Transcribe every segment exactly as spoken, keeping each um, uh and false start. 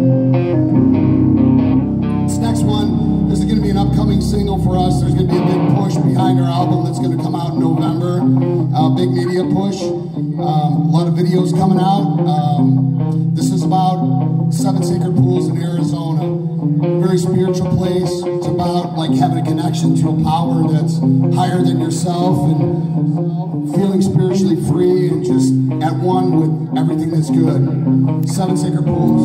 This next one, this is going to be an upcoming single for us. There's going to be a big push behind our album that's going to come out in November. A uh, big media push. Um, a lot of videos coming out. Um, this is about seven sacred pools in Arizona. Very spiritual place. It's about like having a connection to a power that's higher than yourself and feeling spiritually free and just at one with everything that's good. Seven sacred pools.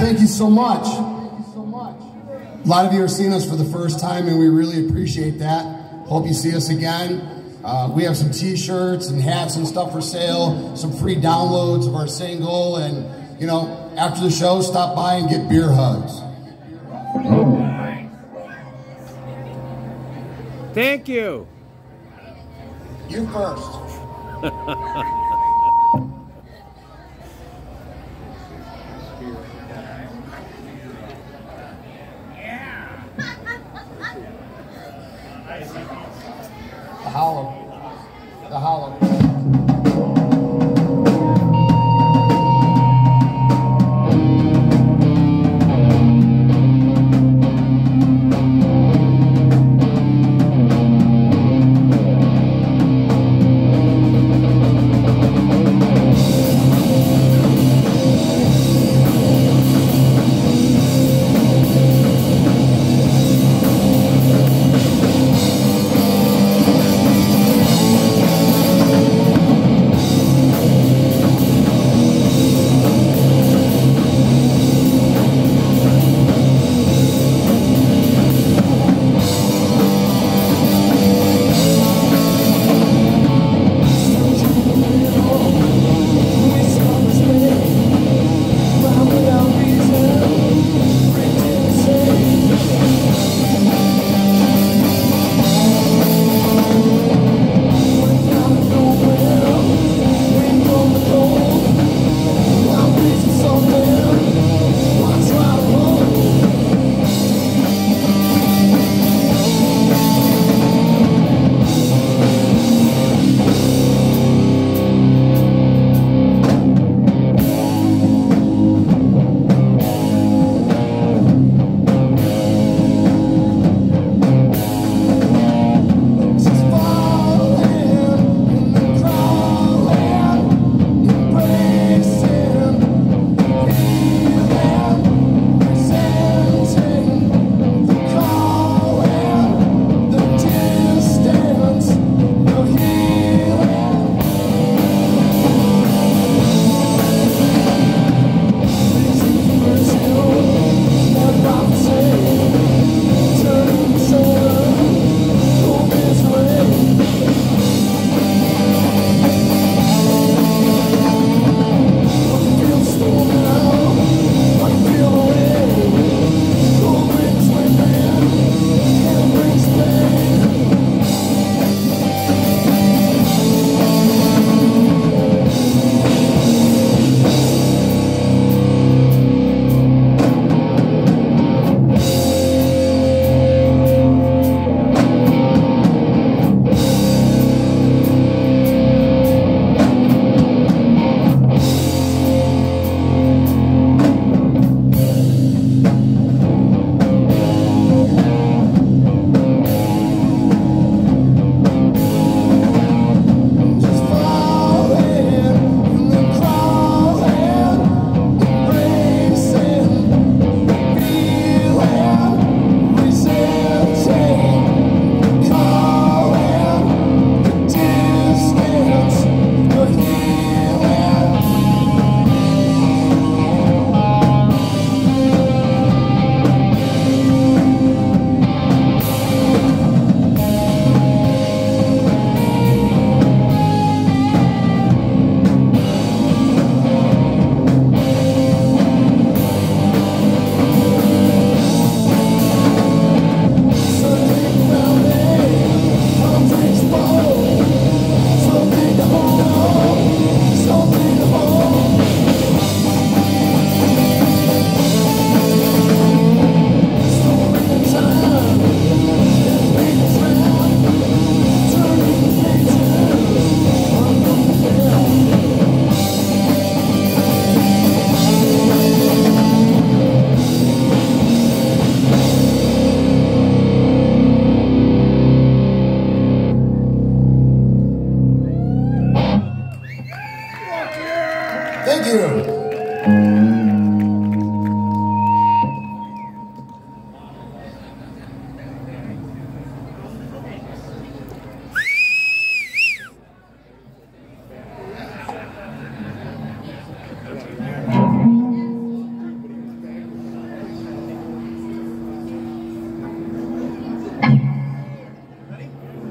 thank you so much. A lot of you are seeing us for the first time, and we really appreciate that. Hope you see us again. Uh, we have some t-shirts and hats and stuff for sale, some free downloads of our single, and, you know, after the show, stop by and get beer hugs. Thank you. You first. The hollow. The hollow.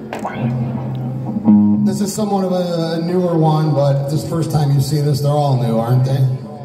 This is somewhat of a newer one, but this is the first time you've seen this. They're all new, aren't they?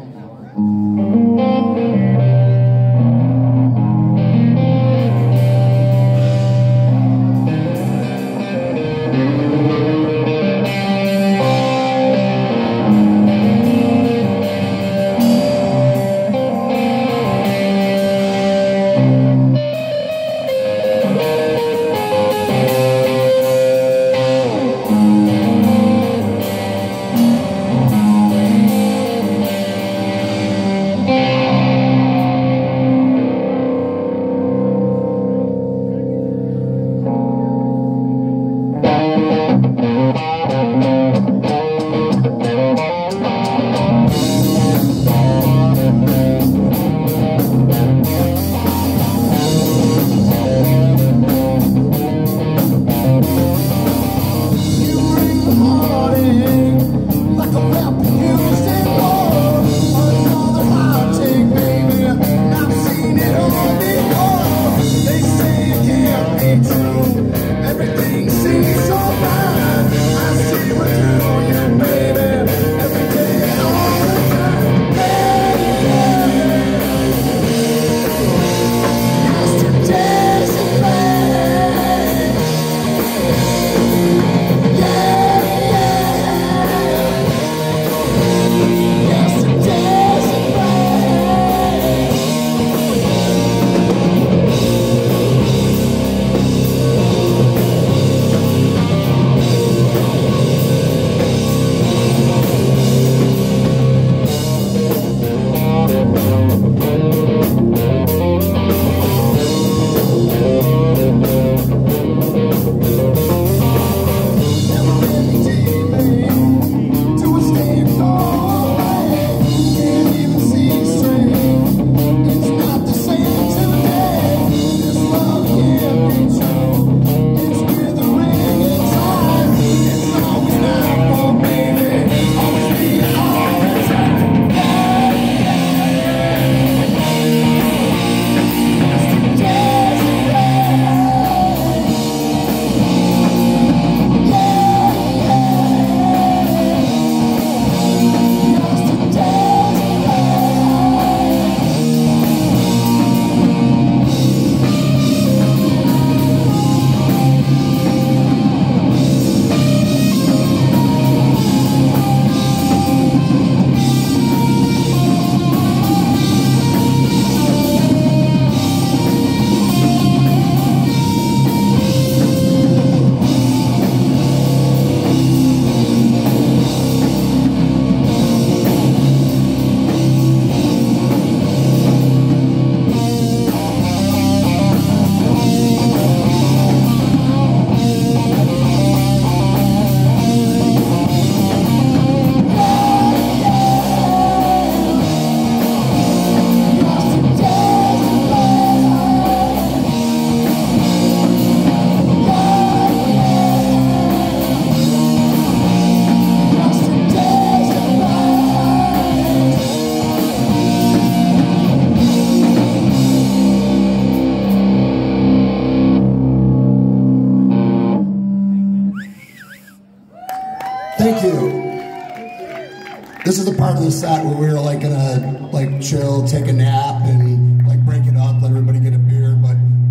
Thank you. This is the part of the set where we were like gonna like chill, take a nap, and